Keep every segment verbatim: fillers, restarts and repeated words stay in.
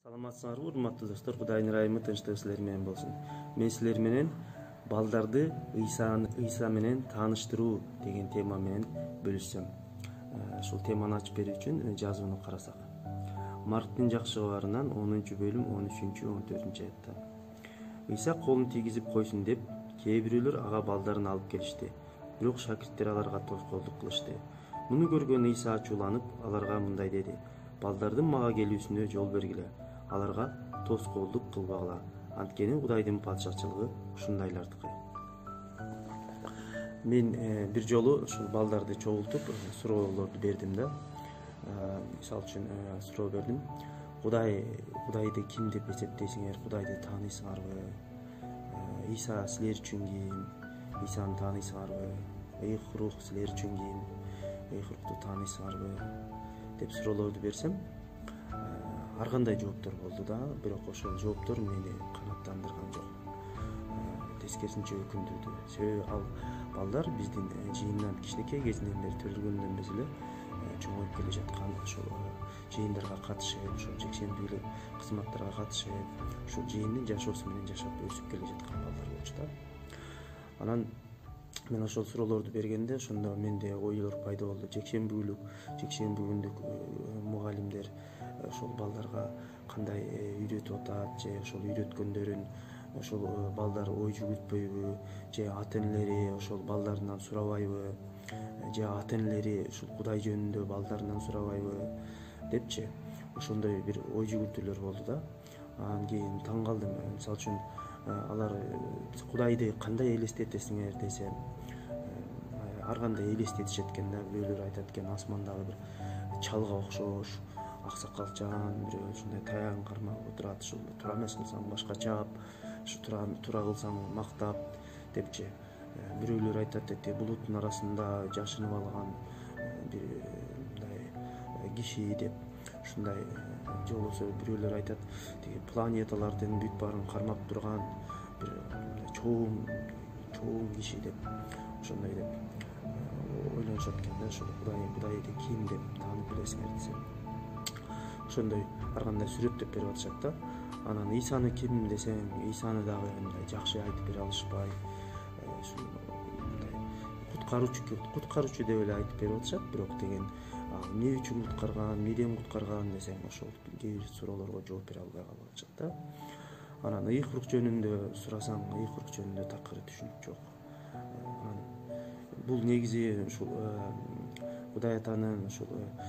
Саламатсыңарбы, урматтуу достор? Кудайдын ырайымы, тынчтыгы силер менен болсун. Мен силер менен балдарды Ыйса менен тааныштыруу деген тема менен бөлүшсөм. Ушул теманы ачып берүү үчүн жазууну карасак. Марктын жакшы кабарынан онунчу бөлүм он үчүнчү он төртүнчү аятта. Ыйса колун тийгизип койсун деп, кээ бирөөлөр ага балдарын алып келишти. Бирок шакирттер аларга тоскоолдук кылышты. Муну көргөн Ыйса ачууланып, аларга мындай деди: балдардын мага келүүсүнө жол бергиле. Аларга тоскоолдук кылбагыла. Анткени Кудайдын падышачылыгы ушундайлардыкы. Мен бир жолу ушул балдарды чогултуп суроолорду бердим да. Мисалы үчүн суроо бердим. Кудай Кудайды ким деп эсептейсиңер? Кудайды тааныйсыңарбы? Ыйса силер үчүн ким? Ыйсаны тааныйсыңарбы? Ыйык рух силер үчүн ким? Ыйык рухту тааныйсыңарбы? Деп суроолорду берсем, ар кандай жооптор болду да, бирок ошол жооптор мени канааттандырган жок. Тескерисинче өкүндүрдү. Себеби ал балдар биздин жыйындан кичинекей кезинен бери төрөлгөндөн бери эле чоңоюп келе жаткан, ошол жыйындарга катышып, ошол жекшембилик кызматтарга катышып, ошол жыйындын жашоосу менен жашап өсүп келе жаткан балдар болчу да. Анан мен ошол суроолорду бергенде ошондо менде ойлор пайда болду. Жекшемби күнүк, жекшемби күндүк мугалимдер ошол балдарга кандай үйрөтүп атат, же ошол үйрөткөндөрүн ошол балдар ой жүгүртпөйбү, же ата энелери ошол балдарынан сурабайбы, же ата энелери ушул Кудай жөнүндө балдарынан сурабайбы депчи, ошондой бир ой жүгүртүүлөр болду да. Анан кийин таң калдым. Мисалы үчүн алар Кудайды кандай элестетесиңер десем, ар кандай элестетишет экен да. Бирөөлөр айтат экен, асмандагы бир чалга окшош, аксакалчаан, бирөө ушундай таягын кармап отурат, ушул туура эмес кылсаң башка чаап, ушу туура туура кылсаң мактап депчи. Бирөөлөр айтат эти булуттун арасында жашынып алган бир мындай киши деп, ушундай. Же болбосо бирөөлөр айтат, тиги планеталардын бүт баарын кармап турган бир чоң чоң киши деп, ошондой деп ойлонушат экен да. Ошол Кудай Кудайды ким деп таанып билесиңер десем, ошондой ар кандай сүрөттөп берип атышат да. Анан Ыйсаны ким десең, Ыйсаны дагы мындай жакшы айтып бере алышпай, ушул мындай куткаруучу куткаруучу деп эле айтып берип атышат. Бирок деген эмне үчүн куткарган, эмнеден куткарган десең, ошол кээ бир суроолорго жооп бере албай калып атышат да. Анан ыйык рух жөнүндө сурасаң, ыйык рух жөнүндө такыр түшүнүк жок. Бул негизи ушул Кудай атанын ушул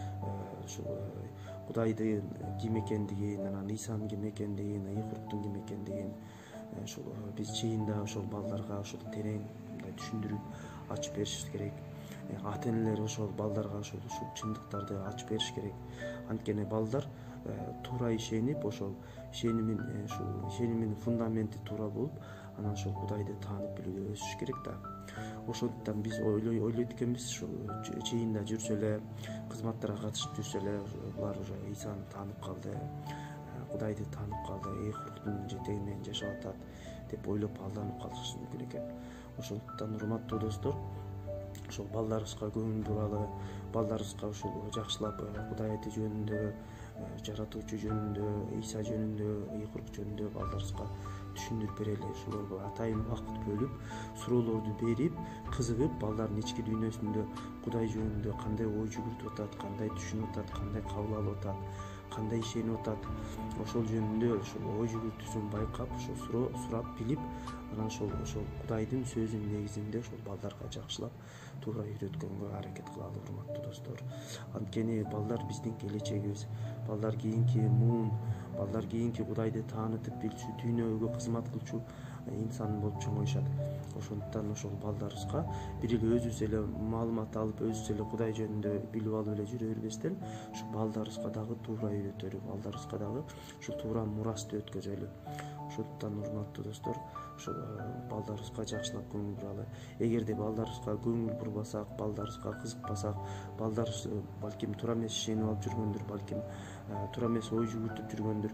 ушул Кудайдын ким экендигин, анан Ыйсанын ким экендигин, ыйык рухтун ким экендигин ушул биз чыйында ошол балдарга ошол терең мындай түшүндүрүп ачып беришибиз керек. Ата энелер ошол балдарга ошол ушул чындыктарды ачып бериш керек. Анткени балдар туура ишенип, ошол ишенимин ушул ишенимин фундаменти туура болуп, анан ошол Кудайды таанып билүүгө өсүш керек да. Ошондуктан биз ойлойт экенбиз, ушул чыйында жүрсө эле, кызматтарга катышып жүрсө эле, булар уже Ыйсаны таанып калды, Кудайды таанып калды, ыйык рухтун жетеги менен жашап атат деп ойлоп алданып калышы мүмкүн экен. Ошондуктан урматтуу достор, ошол балдарыбызга көңүл буралы, балдарыбызга ушул жакшылап Кудай айты жөнүндө, жаратуучу жөнүндө, Ыйса жөнүндө, ыйык рух жөнүндө балдарыбызга түшүндүрүп берели. Ошолорго атайын убакыт бөлүп, суроолорду берип, кызыгып, балдардын ички дүйнөсүндө Кудай жөнүндө кандай ой жүгүртүп атат, кандай түшүнүп атат, кандай кабыл алып атат, кандай ишенип атат, ошол жөнүндө ошол ой жүгүртүүсүн байкап, ошол суроо сурап билип, анан ошол ошол Кудайдын сөзүнүн негизинде ошол балдарга жакшылап туура үйрөткөнгө аракет кылалы, урматтуу достор. Анткени балдар биздин келечегибиз, балдар кийинки муун, балдар кийинки Кудайды таанытып билчү, дүйнөгө кызмат кылчу инсан болуп чоңоюшат. Ошондуктан ошол балдарыбызга бир эле өзүбүз эле маалымат алып, өзүбүз эле Кудай жөнүндө билип алып эле жүрө бербестен, ошол балдарыбызга дагы туура үйрөтөлү, балдарыбызга дагы ушул туура мурасты өткөзөлү. Ошондуктан урматтуу достор, ошол балдарыбызга жакшылап көңүл буралы. Эгерде балдарыбызга көңүл бурбасак, балдарыбызга кызыкпасак, балдарыбыз балким туура эмес ишенип алып жүргөндүр, балким туура эмес ой жүгүртүп жүргөндүр.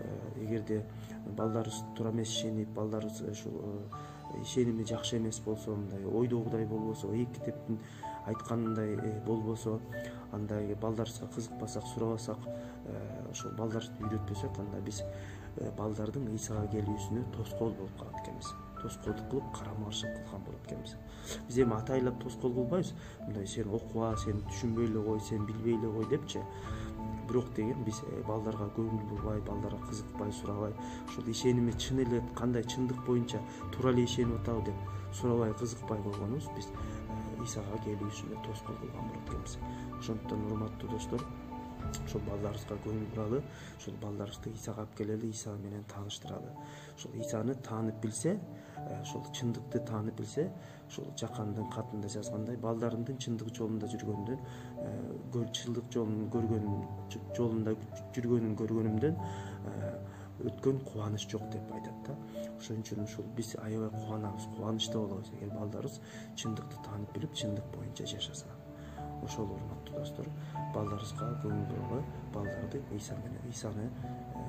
Эгерде балдарыбыз туура эмес ишенип, балдарыбыз ушул ишеними жакшы эмес болсо, мындай ойдогудай болбосо, ыйык китептин айтканындай болбосо, андай балдарыбызга кызыкпасак, сурабасак, ошол балдарды үйрөтпөсөк, анда биз балдардын Исага келүүсүнө тоскоол болуп калат экенбиз. Тоскоолдук кылып, карама каршы кылган болот экенбиз. Биз эми атайлап тоскоол кылбайбыз. Мындай сен окуба, сен түшүнбөй эле кой, сен билбей эле кой депчи. Бирок деген биз балдарга көңүл бурбай, балдарга кызыкпай, сурабай, ошол ишеними чын эле кандай чындык боюнча туура эле ишенип атабы деп сурабай, кызыкпай койгонубуз биз Исага келүүсүнө тоскоол кылган болот экенбиз. Ошондуктан урматтуу достор, ошол балдарыбызга көңүл буралы, ошол балдарыбызды Исага алып келели, Иса менен тааныштыралы. Ошол Исаны таанып билсе, ошол чындыкты таанып билсе, ошол Жакандын катында жазгандай, балдарымдын чындык жолунда жүргөндөн, чындык жолун көргөн жолунда жүргөнүн көргөнүмдөн өткөн кубаныч жок деп айтат да. Ошон үчүн ушул биз аябай кубанабыз, кубанычта болобуз эгер балдарыбыз чындыкты таанып билип, чындык боюнча жашаса. Ошол урматтуу достор, балдарыбызга көңүл буралы, балдарды Иса менен, Исаны